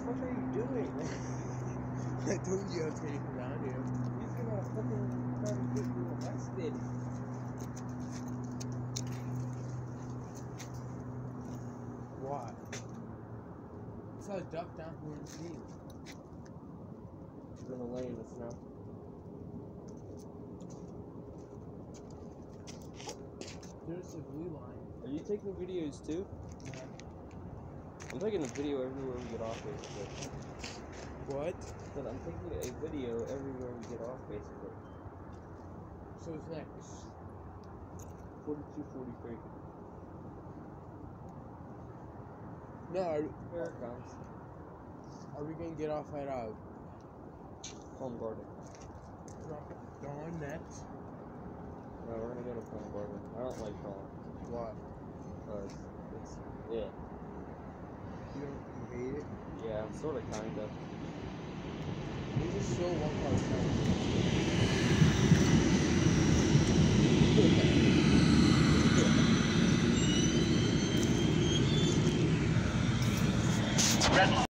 fuck are you doing? I told you I was getting around here. He's gonna fucking try to get you arrested. Why? So I ducked down here and see. He's gonna lay in the snow. There's a blue line. Are you taking videos too? Yeah. I'm taking a video everywhere we get off, basically. What? But I'm taking a video everywhere we get off, basically. So what's next? 4243. No, Here it comes. are we gonna get off at Home Garden. Dawn next? No, we're gonna go to Home Garden. I don't like Dawn. Why? Because it's, yeah. You hate it? Yeah, sort of, kind of. It's just so one car.